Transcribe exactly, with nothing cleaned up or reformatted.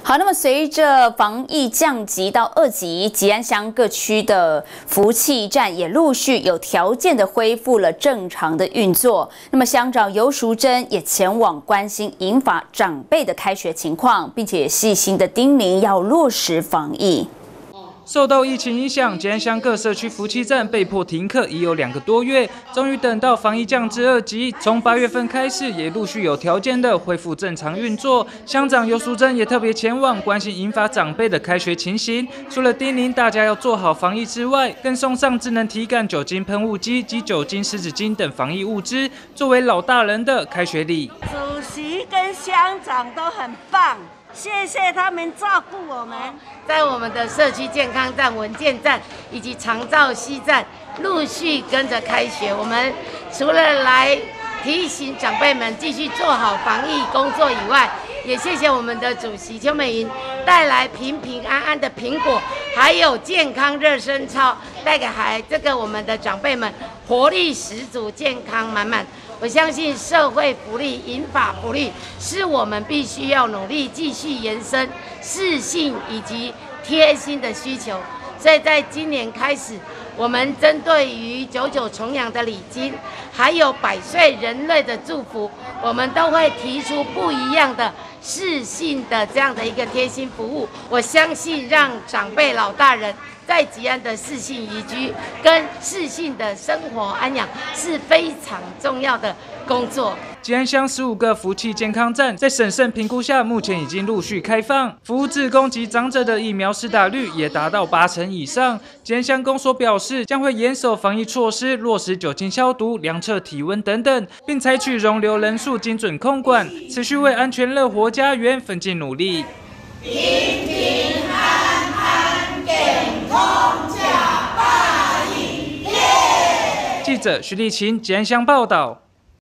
好，那么随着防疫降级到二级，吉安乡各区的福气站也陆续有条件的恢复了正常的运作。那么乡长游淑珍也前往关心银发长辈的开学情况，并且细心的叮咛要落实防疫。 受到疫情影响，吉安乡各社区福气站被迫停课已有两个多月，终于等到防疫降至二级，从八月份开始也陆续有条件的恢复正常运作。乡长游淑珍也特别前往关心银发长辈的开学情形，除了叮咛大家要做好防疫之外，更送上智能体感酒精喷雾机及酒精湿纸巾等防疫物资，作为老大人的开学礼。 主席跟乡长都很棒。 谢谢他们照顾我们， 在我们的社区健康站、文健站以及长照西站陆续跟着开学。我们除了来提醒长辈们继续做好防疫工作以外，也谢谢我们的主席邱美云带来平平安安的苹果，还有健康热身操，带给孩这个我们的长辈们活力十足、健康满满。 我相信社会福利、银发福利是我们必须要努力继续延伸适性以及贴心的需求。所以在今年开始，我们针对于九九重阳的礼金，还有百岁人类的祝福，我们都会提出不一样的适性的这样的一个贴心服务。我相信让长辈老大人 在吉安的适性宜居跟适性的生活安养是非常重要的工作。 吉安乡十五个福气健康站在审慎评估下，目前已经陆续开放，服务志工及长者的疫苗施打率也达到八成以上。吉安乡公所表示，将会严守防疫措施，落实酒精消毒、量测体温等等，并采取容留人数精准控管，持续为安全乐活家园奋进努力。 平平安安，健康加百亿。 记者徐立琴吉安乡报道。